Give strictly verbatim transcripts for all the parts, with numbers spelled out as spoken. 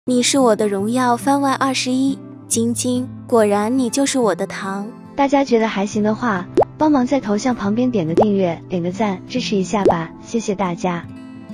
你是我的荣耀。番外二十一，晶晶，果然你就是我的糖。 大家觉得还行的话，帮忙在头像旁边点个订阅，点个赞，支持一下吧，谢谢大家。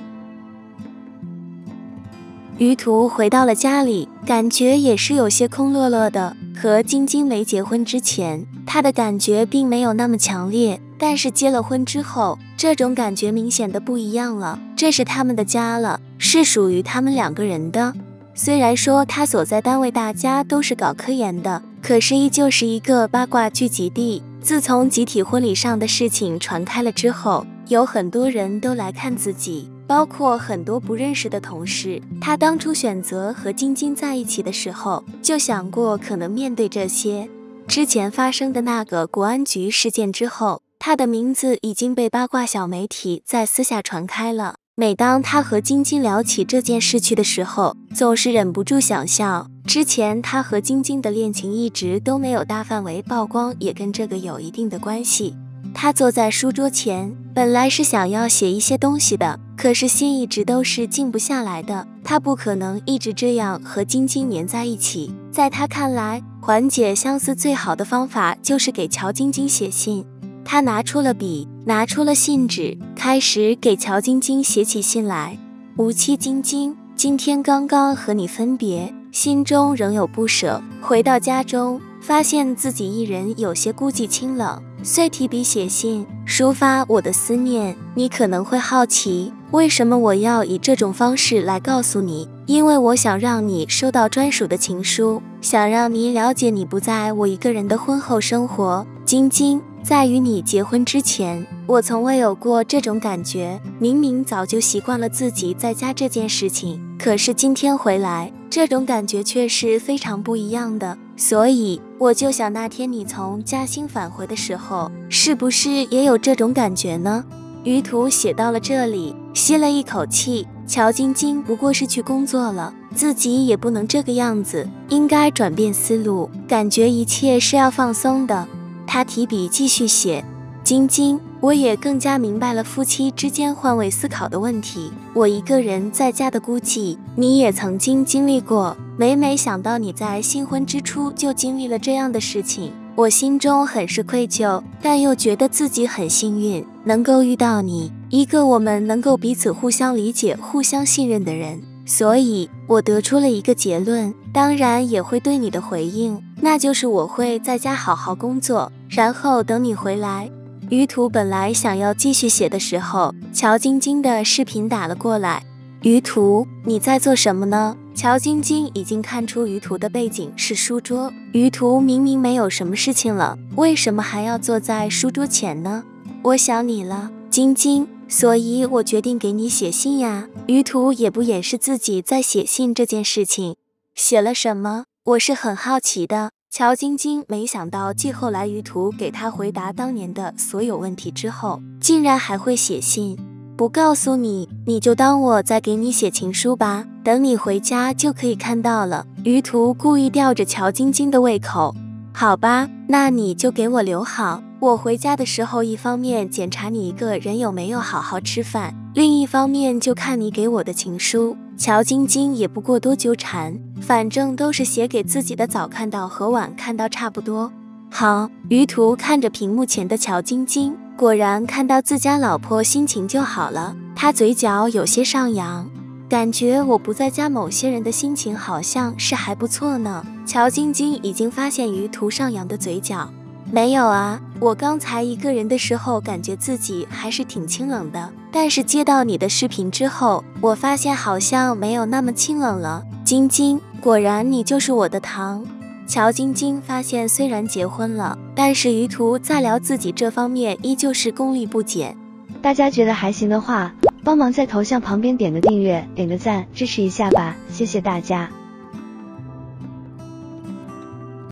于途回到了家里，感觉也是有些空落落的。和晶晶没结婚之前，他的感觉并没有那么强烈，但是结了婚之后，这种感觉明显的不一样了。这是他们的家了，是属于他们两个人的。虽然说他所在单位大家都是搞科研的，可是依旧是一个八卦聚集地。自从集体婚礼上的事情传开了之后，有很多人都来看自己，包括很多不认识的同事。他当初选择和晶晶在一起的时候，就想过可能面对这些。之前发生的那个国安局事件之后，他的名字已经被八卦小媒体在私下传开了。每当他和晶晶聊起这件事去的时候，总是忍不住想笑。之前他和晶晶的恋情一直都没有大范围曝光，也跟这个有一定的关系。他坐在书桌前，本来是想要写一些东西的，可是心一直都是静不下来的。他不可能一直这样和晶晶黏在一起。在他看来，缓解相思最好的方法就是给乔晶晶写信。他拿出了笔，拿出了信纸，开始给乔晶晶写起信来。无期晶晶，今天刚刚和你分别，心中仍有不舍。回到家中，发现自己一人有些孤寂清冷，遂提笔写信，抒发我的思念。你可能会好奇，为什么我要以这种方式来告诉你？因为我想让你收到专属的情书，想让你了解你不在我一个人的婚后生活。晶晶，在与你结婚之前，我从未有过这种感觉。明明早就习惯了自己在家这件事情，可是今天回来，这种感觉却是非常不一样的。所以我就想，那天你从嘉兴返回的时候，是不是也有这种感觉呢？于途写到了这里，吸了一口气。乔晶晶不过是去工作了，自己也不能这个样子，应该转变思路，感觉一切是要放松的。他提笔继续写，晶晶，我也更加明白了夫妻之间换位思考的问题。我一个人在家的孤寂，你也曾经经历过。每每想到你在新婚之初就经历了这样的事情，我心中很是愧疚，但又觉得自己很幸运，能够遇到你，一个我们能够彼此互相理解、互相信任的人。所以我得出了一个结论，当然也会对你的回应，那就是我会在家好好工作，然后等你回来。于途本来想要继续写的时候，乔晶晶的视频打了过来。于途，你在做什么呢？乔晶晶已经看出于途的背景是书桌，于途明明没有什么事情了，为什么还要坐在书桌前呢？我想你了，晶晶，所以我决定给你写信呀。于途也不掩饰自己在写信这件事情。写了什么？我是很好奇的。乔晶晶没想到继后来于途给他回答当年的所有问题之后，竟然还会写信。不告诉你，你就当我在给你写情书吧，等你回家就可以看到了。于途故意吊着乔晶晶的胃口。好吧，那你就给我留好，我回家的时候一方面检查你一个人有没有好好吃饭，另一方面就看你给我的情书。乔晶晶也不过多纠缠，反正都是写给自己的，早看到和晚看到差不多。好，于途看着屏幕前的乔晶晶，果然看到自家老婆心情就好了，他嘴角有些上扬，感觉我不在家某些人的心情好像是还不错呢。乔晶晶已经发现于途上扬的嘴角。没有啊，我刚才一个人的时候感觉自己还是挺清冷的，但是接到你的视频之后，我发现好像没有那么清冷了。晶晶，果然你就是我的糖。乔晶晶发现虽然结婚了，但是于途在聊自己这方面依旧是功力不减。 大家觉得还行的话，帮忙在头像旁边点个订阅，点个赞，支持一下吧，谢谢大家。